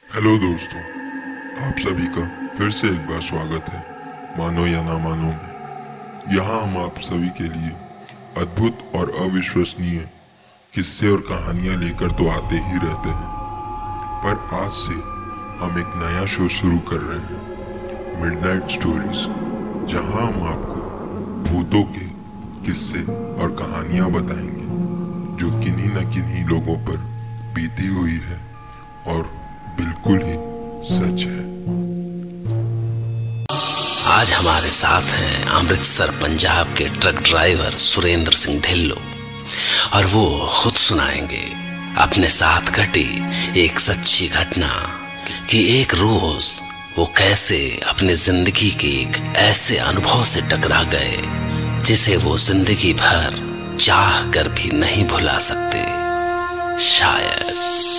Hello दोस्तों, आप सभी का फिर से एक बार स्वागत है मानो या ना मानो में। यहाँ हम आप सभी के लिए अद्भुत और अविश्वसनीय किस्से और कहानियाँ लेकर तो आते ही रहते हैं, पर आज से हम एक नया शो शुरू कर रहे हैं, मिडनाइट स्टोरीज, जहाँ हम आपको भूतों के किस्से और कहानियाँ बताएंगे जो किन्हीं न किन्हीं लोगों पर बीती हुई है और बिल्कुल ही सच है। आज हमारे साथ हैं अमृतसर पंजाब के ट्रक ड्राइवर सुरेंद्र सिंह ढिल्लो और वो खुद सुनाएंगे अपने साथ घटी एक सच्ची घटना कि एक रोज वो कैसे अपने जिंदगी के एक ऐसे अनुभव से टकरा गए जिसे वो जिंदगी भर चाह कर भी नहीं भुला सकते। शायद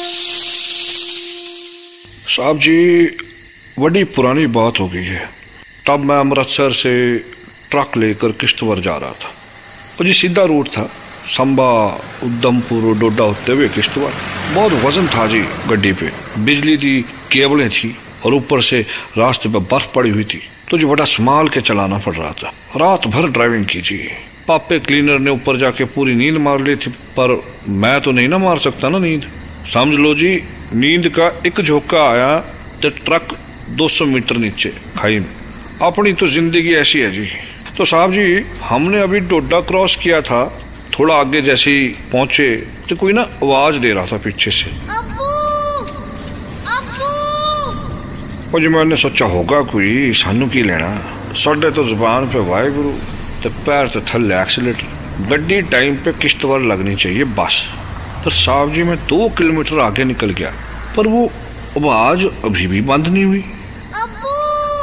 साहब जी, बड़ी पुरानी बात हो गई है। तब मैं अमृतसर से ट्रक लेकर किश्तवाड़ जा रहा था। और जी सीधा रूट था, संबा उधमपुर डोडा होते हुए किश्तवाड़। बहुत वजन था जी गड्डी पे, बिजली की केबलें थी और ऊपर से रास्ते पे बर्फ पड़ी हुई थी, तो जी बड़ा संभाल के चलाना पड़ रहा था। रात भर ड्राइविंग की जी। पापे क्लीनर ने ऊपर जाके पूरी नींद मार ली थी, पर मैं तो नहीं ना मार सकता ना नींद। समझ लो जी, नींद का एक झोंका आया तो ट्रक 200 मीटर नीचे खाई में। अपनी तो जिंदगी ऐसी है जी। तो साहब जी, हमने अभी डोडा क्रॉस किया था, थोड़ा आगे जैसे ही पहुंचे तो कोई ना आवाज दे रहा था पीछे से, अब्बू, अब्बू। और जी मैंने सोचा होगा कोई, सानू की लेना। साढ़े तो जुबान पे वाहेगुरु तो पैर तो थल्ले एक्सीलेटर। गड्डी टाइम पे किश्तवाड़ लगनी चाहिए बस। पर साहब जी, मैं 2 किलोमीटर आगे निकल गया, पर वो आवाज अभी भी बंद नहीं हुई। अब्बू,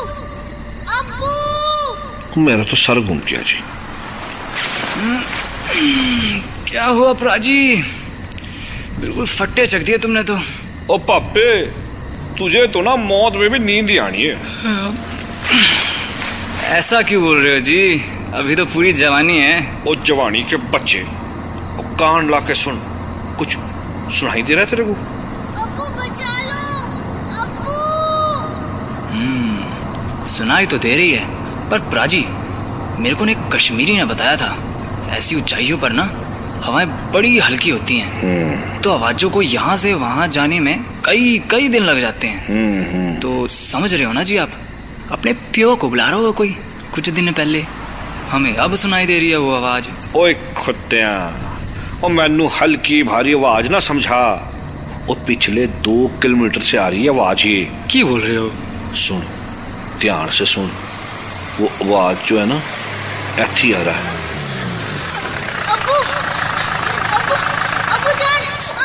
अब्बू। मेरा तो सर घूम गया जी। क्या हुआ प्राजी? बिल्कुल फट्टे चक दिए तुमने तो। ओ पापे, तुझे तो ना मौत में भी नींद ही आनी है। ऐसा क्यों बोल रहे हो जी? अभी तो पूरी जवानी है। ओ जवानी के बच्चे, ओ कान ला के सुन, कुछ सुनाई दे रहा है तेरे को? अब्बू बचा लो, अब्बू। सुनाई तो दे रही है, पर प्राजी, मेरे को ने एक कश्मीरी ने बताया था, ऐसी ऊंचाइयों पर ना हवाएं बड़ी हल्की होती हैं, तो आवाजों को यहाँ से वहां जाने में कई दिन लग जाते हैं। तो समझ रहे हो ना जी आप? अपने प्यो को बुला रहा हो कोई कुछ दिन पहले, हमें अब सुनाई दे रही है वो आवाज। ओए खुत्तियां, और मैनू हल्की भारी आवाज ना समझा, और पिछले 2 किलोमीटर से आ रही है आवाज। ये क्या बोल रहे हो? सुन, ध्यान से सुन, वो आवाज जो है ना ऐसी आ रहा है। अब्बू, अब्बू, अब्बू जान।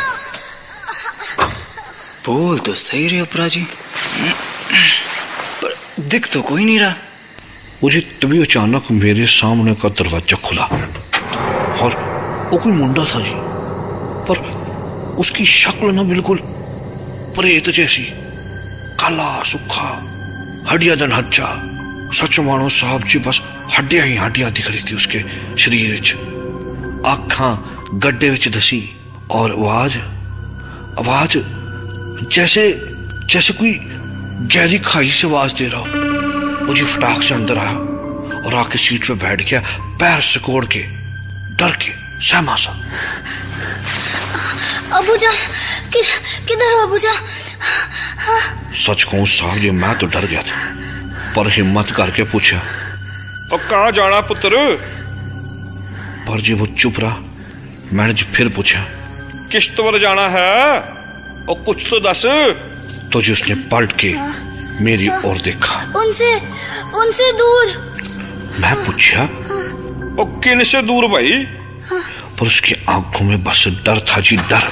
बोल तो सही रहे हो प्राजी, पर दिख तो कोई नहीं रहा। मुझे तभी अचानक मेरे सामने का दरवाजा खुला और वो कोई मुंडा था जी, पर उसकी शक्ल ना बिल्कुल प्रेत जैसी, काला सुखा, हड्डियां दन हड्जा। सच मानो साहब जी, बस हड्डियां ही हड्डियां दिख रही थी उसके शरीर विच। आँखां गड्ढे विच दसी, और आवाज जैसे कोई गहरी खाई से आवाज दे रहा हो। मुझे फटाक से अंदर आया और आके सीट पे बैठ गया, पैर सिकोड़ के, डर के सहमा सा। अब्बू जान, किधर हो अब्बू जान? सच कहूं साहब जी, मैं तो डर गया था, पर हिम्मत करके पूछा, और कहाँ जाना पुत्र? पर जी वो चुप रहा। मैंने जी फिर पूछा, किश्तवाड़ जाना है, और कुछ तो दस। तो जी उसने पलट के मेरी ओर देखा। उनसे दूर। मैं पूछा, और किन से दूर भाई? पर उसकी आंखों में बस डर था जी, डर।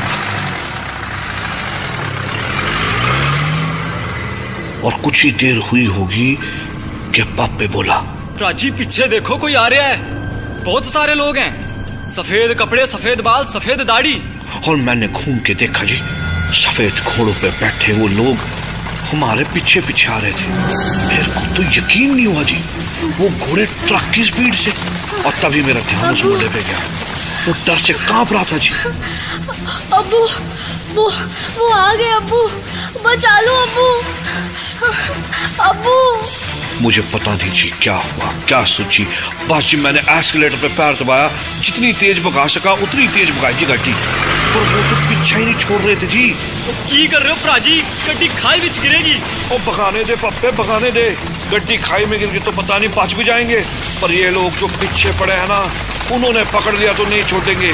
और कुछ ही देर हुई होगी कि पापे बोला, प्राची पीछे देखो, कोई आ रहा है। बहुत सारे लोग हैं, सफेद कपड़े, सफेद बाल, सफेद दाढ़ी। और मैंने घूम के देखा जी, सफेद घोड़ों पे बैठे वो लोग हमारे पीछे आ रहे थे। मेरे को तो यकीन नहीं हुआ जी, वो घोड़े ट्रक की स्पीड से। और तभी मेरा ध्यान उस मुंडे पे गया, वो डर से कांप रहा था जी। अब्बू, वो आ गए अब्बू, बचा लो अब्बू। अब्बू मुझे पता नहीं जी क्या हुआ, क्या सोची। बस जी मैंने एस्केलेटर पे पैर दबाया, जितनी तेज भगा सका उतनी तेज भगाई जी गाड़ी, पर वो तो पीछे ही नहीं छोड़ रहे थे जी। की कर रहे हो प्राजी, गड्डी खाई बिच गिरेगी। ओ भगाने दे पप्पे, भगाने दे। गड्डी खाई में गिर गई तो पता नहीं बच भी जाएंगे, पर ये लोग जो पीछे पड़े हैं ना, उन्होंने पकड़ लिया तो नहीं छोड़ेंगे।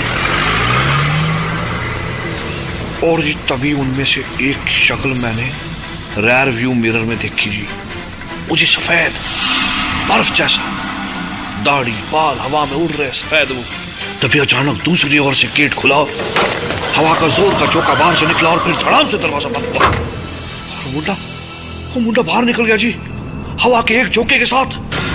और जी तभी उनमें से एक शक्ल मैंने रेयर व्यू मिरर में देखी जी, मुझे सफेद बर्फ जैसा, दाढ़ी बाल हवा में उड़ रहे सफेद वो। तभी अचानक दूसरी ओर से गेट खुला, हवा का जोर का झोंका बाहर से निकला और फिर धड़ाम से दरवाजा बंद हुआ। और वो मुंडा बाहर निकल गया जी, हवा के एक झोंके के साथ।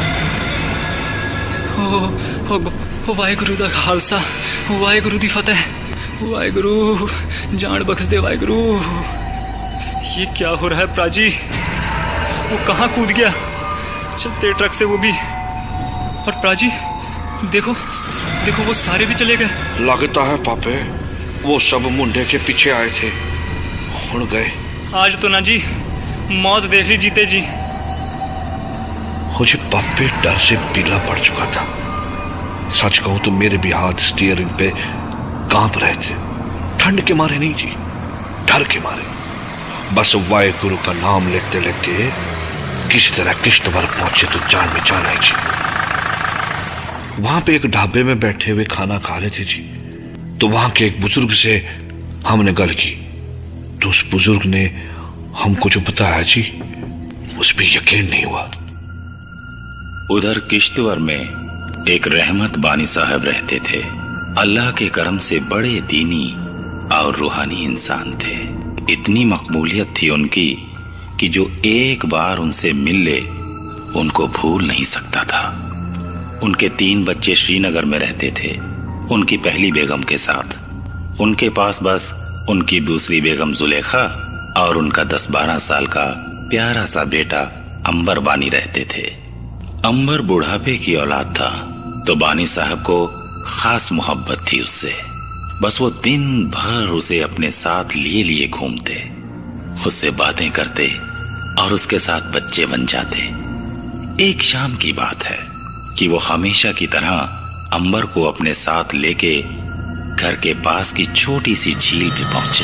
ओ वाहेगुरु दा खालसा, वाहेगुरु दी फतेह, वाहेगुरु जान बख्श दे वाहेगुरु। ये क्या हो रहा है प्राजी? वो कहाँ कूद गया चलते ट्रक से, वो भी। और प्राजी देखो देखो, वो सारे भी चले गए। लगता है पापे वो सब मुंडे के पीछे आए थे, उड़ गए। आज तो ना जी मौत देख ली जीते जी। मुझे पापे डर से पीला पड़ चुका था। सच कहूं तो मेरे भी हाथ स्टीयरिंग पे कांप रहे थे, ठंड के मारे नहीं जी, डर के मारे। बस वाहेगुरु का नाम लेते लेते किसी तरह किश्तवाड़ पहुंचे तो जान में जान आई जी। वहां पे एक ढाबे में बैठे हुए खाना खा रहे थे जी, तो वहां के एक बुजुर्ग से हमने गल की, तो उस बुजुर्ग ने हमको जो बताया जी, उस पर यकीन नहीं हुआ। उधर किश्तवाड़ में एक रहमत बानी साहब रहते थे। अल्लाह के करम से बड़े दीनी और रूहानी इंसान थे। इतनी मकबूलियत थी उनकी कि जो एक बार उनसे मिल ले उनको भूल नहीं सकता था। उनके 3 बच्चे श्रीनगर में रहते थे उनकी पहली बेगम के साथ। उनके पास बस उनकी दूसरी बेगम जुलेखा और उनका 10-12 साल का प्यारा सा बेटा अंबर बानी रहते थे। अंबर बुढ़ापे की औलाद था, तो बानी साहब को खास मोहब्बत थी उससे। बस वो दिन भर उसे अपने साथ लिए लिए घूमते, उससे बातें करते और उसके साथ बच्चे बन जाते। एक शाम की बात है कि वो हमेशा की तरह अंबर को अपने साथ लेके घर के पास की छोटी सी झील पे पहुंचे।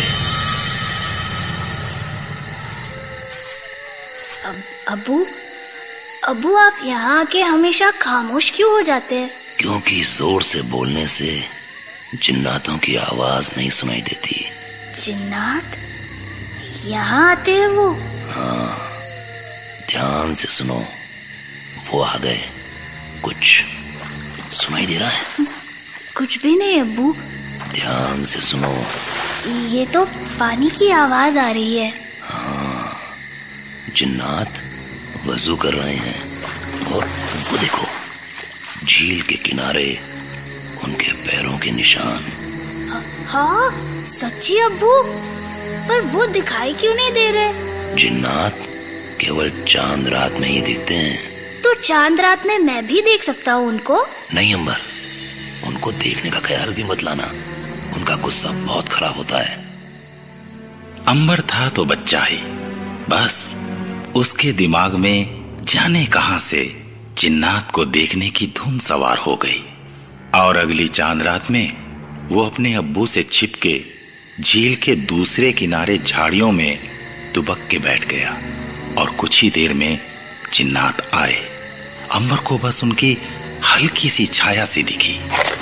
अब्बू अब्बू आप यहाँ आके हमेशा खामोश क्यों हो जाते हैं? क्योंकि जोर से बोलने से जिन्नातों की आवाज नहीं सुनाई देती। जिन्नात यहाँ आते हैं वो? हाँ, ध्यान से सुनो, वो आ गए। कुछ सुनाई दे रहा है? कुछ भी नहीं अब्बू। ध्यान से सुनो। ये तो पानी की आवाज आ रही है। हाँ, जिन्नात वजू कर रहे हैं और वो देखो झील के किनारे उनके पैरों के निशान। हाँ सच्ची अब्बू, पर वो दिखाई क्यों नहीं दे रहे? जिन्नात केवल चांद रात में ही दिखते हैं। तो चांद रात में मैं भी देख सकता हूँ उनको? नहीं अंबर, उनको देखने का ख्याल भी मत लाना, उनका गुस्सा बहुत खराब होता है। अंबर था तो बच्चा ही, बस उसके दिमाग में जाने कहां से जिन्नात को देखने की धुन सवार हो गई और अगली चांद रात में वो अपने अब्बू से छिपके झील के दूसरे किनारे झाड़ियों में दुबक के बैठ गया और कुछ ही देर में जिन्नात आए। अंबर को बस उनकी हल्की सी छाया सी दिखी।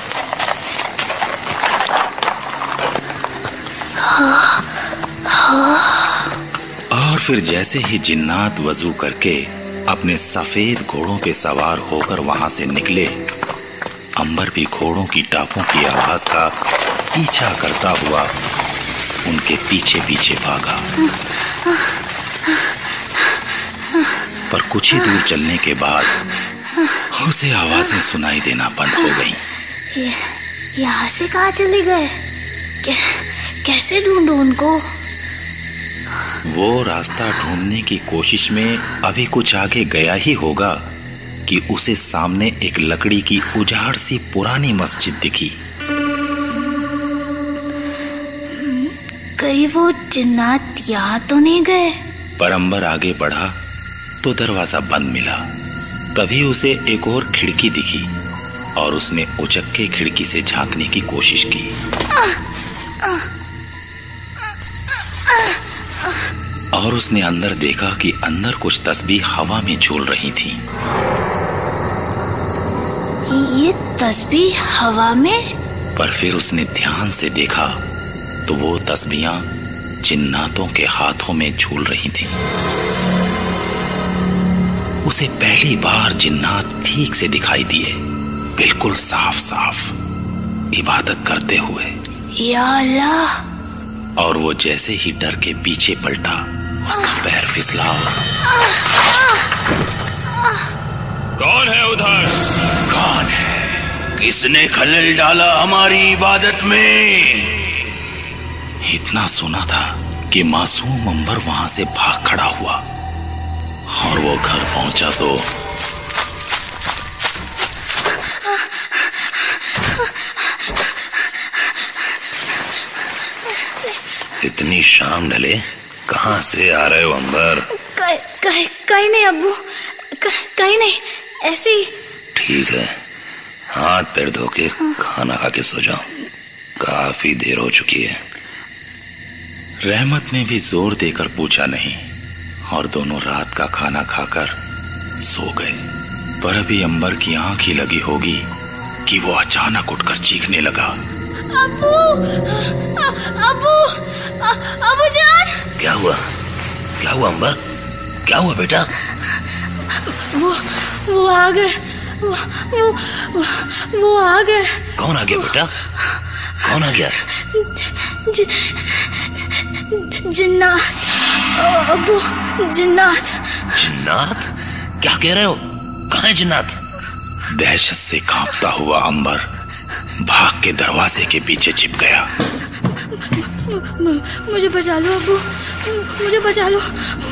और फिर जैसे ही जिन्नात वजू करके अपने सफेद घोड़ों पे सवार होकर वहां से निकले, अंबर भी घोड़ों की टापों की आवाज का पीछा करता हुआ उनके पीछे पीछे भागा। पर कुछ ही दूर चलने के बाद उसे आवाजें सुनाई देना बंद हो गईं। यहाँ से कहाँ चले गए? कैसे ढूंढूं उनको? वो रास्ता ढूंढने की कोशिश में अभी कुछ आगे गया ही होगा कि उसे सामने एक लकड़ी की उजाड़ सी पुरानी मस्जिद दिखी। कहीं वो जिन्नात यहाँ तो नहीं गए? पर अंबर आगे बढ़ा तो दरवाजा बंद मिला। तभी उसे एक और खिड़की दिखी और उसने उचक के खिड़की से झांकने की कोशिश की। और उसने अंदर देखा कि अंदर कुछ तस्बीह हवा में झूल रही थी। ये तस्बीह हवा में? पर फिर उसने ध्यान से देखा तो वो तस्बीहां जिन्नातों के हाथों में झूल रही थीं। उसे पहली बार जिन्नात ठीक से दिखाई दिए, बिल्कुल साफ साफ, इबादत करते हुए। या अल्लाह! और वो जैसे ही डर के पीछे पलटा, उसका पैर फिसला। कौन है उधर? कौन है? किसने खलल डाला हमारी इबादत में? इतना सुना था कि मासूम अंबर वहां से भाग खड़ा हुआ और वो घर पहुंचा तो इतनी शाम ढले, कहां से आ रहे हो अंबर? कहीं नहीं अब्बू, कहीं नहीं, ऐसे ही। ठीक है, हाथ पैर धो के खाना खा के सो जाओ, काफी देर हो चुकी है। रहमत ने भी जोर देकर पूछा नहीं और दोनों रात का खाना खाकर सो गए। पर अभी अंबर की आंख ही लगी होगी कि वो अचानक उठकर चीखने लगा। अब्बू, अब्बू, अब्बू जान! क्या हुआ? क्या हुआ अंबर? क्या हुआ बेटा? वो आ गए, वो आ गए। कौन आ गया बेटा? कौन आ गया? जिन्नात अब्बू, जिन्नात। जिन्नात? क्या कह रहे हो? कहाँ है जिन्नात? दहशत से कांपता हुआ अंबर भाग के दरवाजे के पीछे छिप गया। मुझे बचा लो अब्बू, मुझे बचा लो,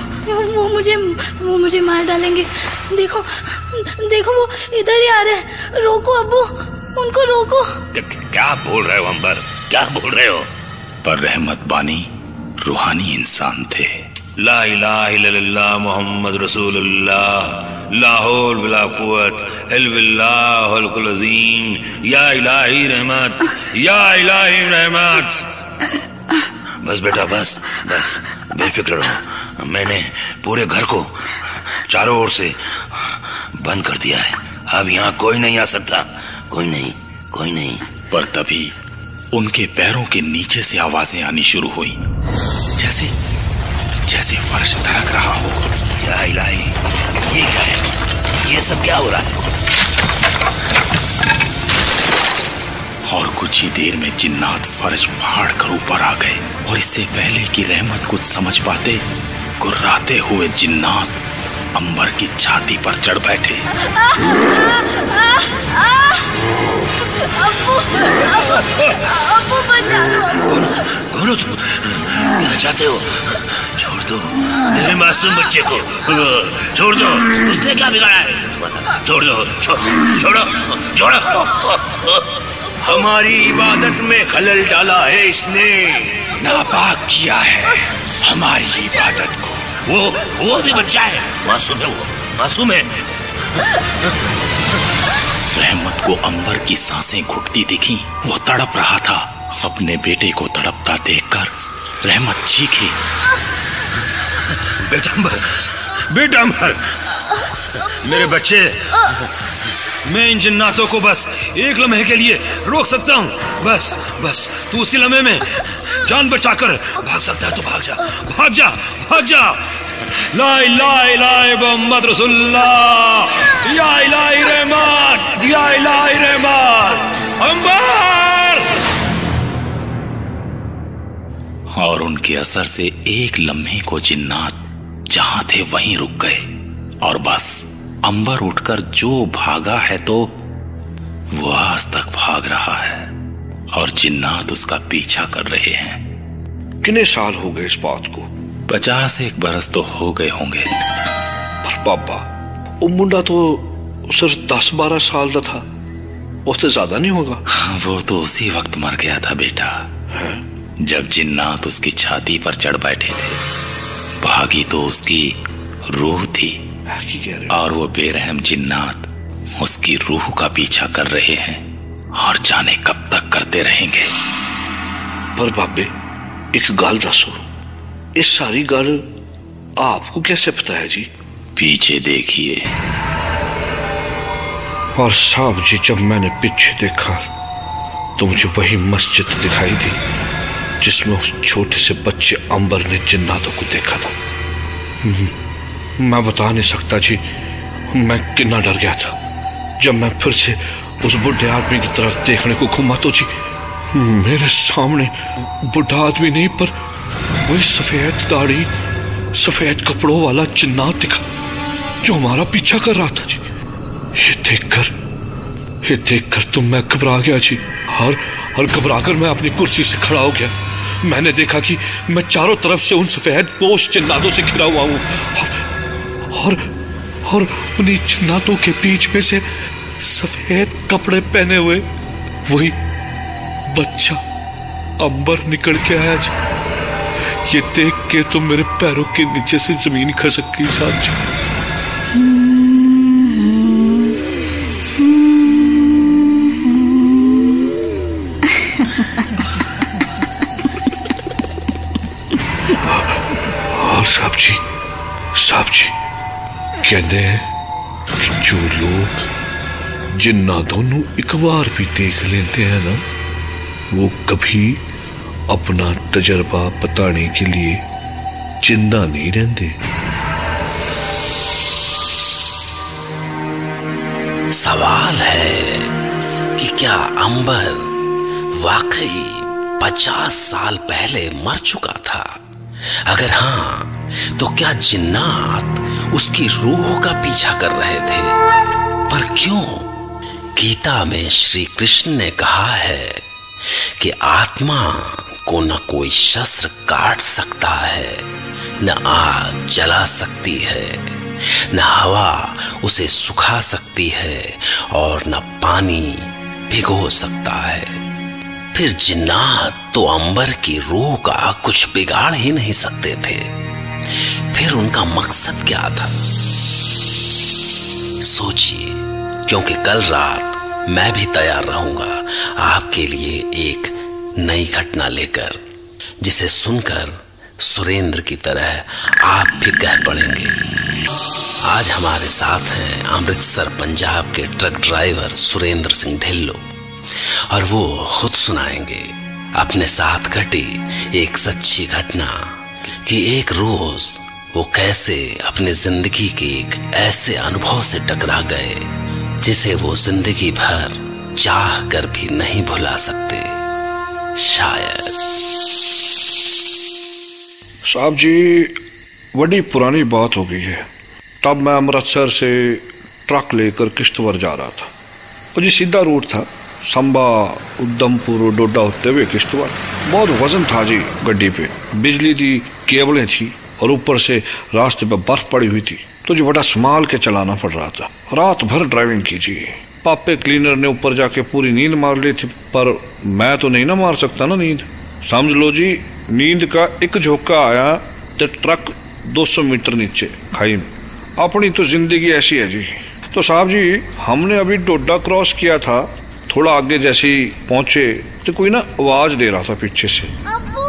वो मुझे मार डालेंगे। देखो वो इधर ही आ रहे हैं। रोको अब्बू, उनको रोको। क्या बोल रहे हो अंबर? क्या बोल रहे हो? पर रहमत बानी रूहानी इंसान थे। ला इलाहा इल्लल्लाह मुहम्मद रसूलुल्लाह, ला हौल वला कुव्वत इल्ला बिल्लाहिल अज़ीम, या इलाही रहमत, या इलाही रहमत। बस बेटा, बस बेफिक्र रहो। मैंने पूरे घर को चारों ओर से बंद कर दिया है। अब यहाँ कोई नहीं आ सकता, कोई नहीं। पर तभी उनके पैरों के नीचे से आवाजें आनी शुरू हुई, जैसे फर्श धड़क रहा हो। या इलाही, ये क्या है? ये सब क्या हो रहा है? और कुछ ही देर में जिन्नात फर्श फाड़ कर ऊपर आ गए और इससे पहले कि रहमत कुछ समझ पाते, गुर्राते हुए जिन्नात अंबर की छाती पर चढ़ बैठे। अब्बू बचा लो। कौन हो तुम? क्या चाहते हो? छोड़ दो मेरे मासूम बच्चे को, छोड़ दो। उसने क्या बिगाड़ा है? छोड़ो। हमारी इबादत में खलल डाला है इसने, नापाक किया है हमारी इबादत को। वो भी बच्चा है, मासूम है। रहमत को अंबर की सांसें घुटती दिखी। वो तड़प रहा था। अपने बेटे को तड़पता देखकर रहमत चीखी। बेटा अंबर, मेरे बच्चे, मैं इन जिन्नातों को बस एक लम्हे के लिए रोक सकता हूँ। बस तू उसी लम्हे में जान बचाकर भाग सकता है तो भाग जा। ला इलाहा इल्लल्लाह मुहम्मद रसूलुल्लाह, या इलाही रहमत, या इलाही रहमत। अंबर! और उनके असर से एक लम्हे को जिन्नात जहां थे वहीं रुक गए और बस अंबर उठकर जो भागा है तो वो आज तक भाग रहा है और जिन्नात उसका पीछा कर रहे हैं। कितने साल हो गए इस बात को? 50 बरस तो हो गए होंगे। पर पापा, वो मुंडा तो सिर्फ 10-12 साल का था, उससे ज्यादा नहीं होगा? वो तो उसी वक्त मर गया था बेटा। जब जिन्नात उसकी छाती पर चढ़ बैठे थे। भागी तो उसकी रूह थी और वो बेरहम जिन्नात उसकी रूह का पीछा कर रहे हैं और जाने कब तक करते रहेंगे। पर बाबे एक गाल दसो, इस सारी गल आपको कैसे पता है जी? पीछे देखिए। और साहब जी, जब मैंने पीछे देखा तो मुझे वही मस्जिद दिखाई दी जिसमें उस छोटे से बच्चे अंबर ने जिन्नातों को देखा था। मैं बता नहीं सकता जी मैं कितना डर गया था। जब मैं फिर से उस बुढ़े आदमी की तरफ देखने को घूमा तो जी मेरे सामने बुढ़ा आदमी नहीं पर वही सफेद दाढ़ी सफेद कपड़ों वाला जिन्नात दिखा जो हमारा पीछा कर रहा था जी। ये देखकर तो मैं घबरा गया जी और घबराकर मैं अपनी कुर्सी से खड़ा हो गया। मैंने देखा कि मैं चारों तरफ से उन सफेद पोश जिन्नातों से घिरा हुआ हूं और उन्हीं जिन्नातों के बीच में से सफेद कपड़े पहने हुए वही बच्चा अंबर निकल के आया जी। ये देख के तो मेरे पैरों के नीचे से जमीन खसक गई साहब जी। और साहब जी कहते हैं कि जो लोग जिन्नातों नू एक बार भी देख लेते हैं ना वो कभी अपना तजर्बा बताने के लिए जिंदा नहीं रहते। सवाल है कि क्या अंबर वाकई 50 साल पहले मर चुका था? अगर हाँ तो क्या जिन्नात उसकी रूह का पीछा कर रहे थे? पर क्यों? गीता में श्री कृष्ण ने कहा है कि आत्मा को न कोई शस्त्र काट सकता है, न आग जला सकती है, न हवा उसे सुखा सकती है और न पानी भिगो सकता है। फिर जिन्नात तो अंबर की रूह का कुछ बिगाड़ ही नहीं सकते थे। फिर उनका मकसद क्या था? सोचिए, क्योंकि कल रात मैं भी तैयार रहूंगा आपके लिए एक नई घटना लेकर, जिसे सुनकर सुरेंद्र की तरह आप भी कह पड़ेंगे। आज हमारे साथ हैं अमृतसर पंजाब के ट्रक ड्राइवर सुरेंद्र सिंह ढिल्लो, और वो खुद सुनाएंगे अपने साथ घटी एक सच्ची घटना कि एक रोज वो कैसे अपने जिंदगी के एक ऐसे अनुभव से टकरा गए जिसे वो जिंदगी भर चाह कर भी नहीं भुला सकते शायद। साहब जी, बड़ी पुरानी बात हो गई है। तब मैं अमृतसर से ट्रक लेकर किश्तवाड़ जा रहा था। और जी सीधा रूट था, संबा उधमपुर डोडा होते हुए किश्तवाड़। बहुत वजन था जी गड्डी पे, बिजली की केबलें थी और ऊपर से रास्ते पे बर्फ पड़ी हुई थी, तो जी बड़ा संभाल के चलाना पड़ रहा था। रात भर ड्राइविंग की जी। पापे क्लीनर ने ऊपर जाके पूरी नींद मार ली थी, पर मैं तो नहीं ना मार सकता ना नींद। समझ लो जी, नींद का एक झोंका आया तो ट्रक 200 मीटर नीचे खाई में। अपनी तो जिंदगी ऐसी है जी। तो साहब जी, हमने अभी डोडा क्रॉस किया था, थोड़ा आगे जैसे ही पहुंचे तो कोई ना आवाज दे रहा था पीछे से, अब्बू,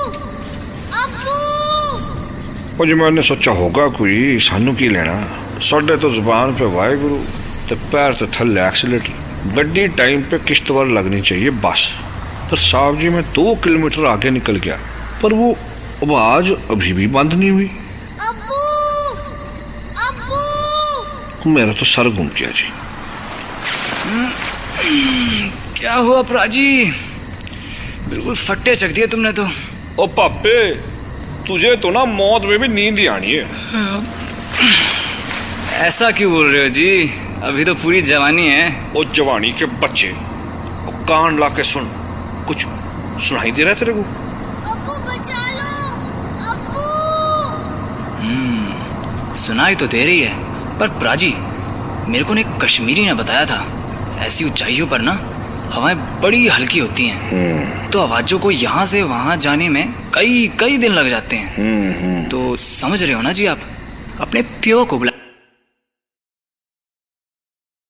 अब्बू। और जी मैंने सोचा होगा कोई, सानू की लेना। साढ़े तो जुबान पे वाहेगुरु तो पैर तो थल्ले एक्सीलेटर। गड्डी टाइम पे किश्तवाड़ लगनी चाहिए बस। पर साहब जी, मैं 2 किलोमीटर आगे निकल गया, पर वो आवाज अभी भी बंद नहीं हुई। अब्बू, अब्बू। मेरा तो सर घूम गया जी। क्या हुआ प्राजी? बिल्कुल फट्टे चक दिए तुमने तो। ओ पापे, तुझे तो ना मौत में भी नींद ही आनी है। ऐसा क्यों बोल रहे हो जी? अभी तो पूरी जवानी है। ओ जवानी के बच्चे, कान ला के सुन, कुछ सुनाई दे रहा है तेरे को? अब्बू बचा लो, अब्बू। सुनाई तो दे रही है, पर प्राजी मेरे को एक कश्मीरी ने बताया था ऐसी ऊंचाइयों पर ना हवाएं बड़ी हल्की होती हैं, तो आवाजों को यहाँ से वहाँ जाने में कई कई दिन लग जाते हैं। तो समझ रहे हो ना जी आप, अपने प्यो को बुला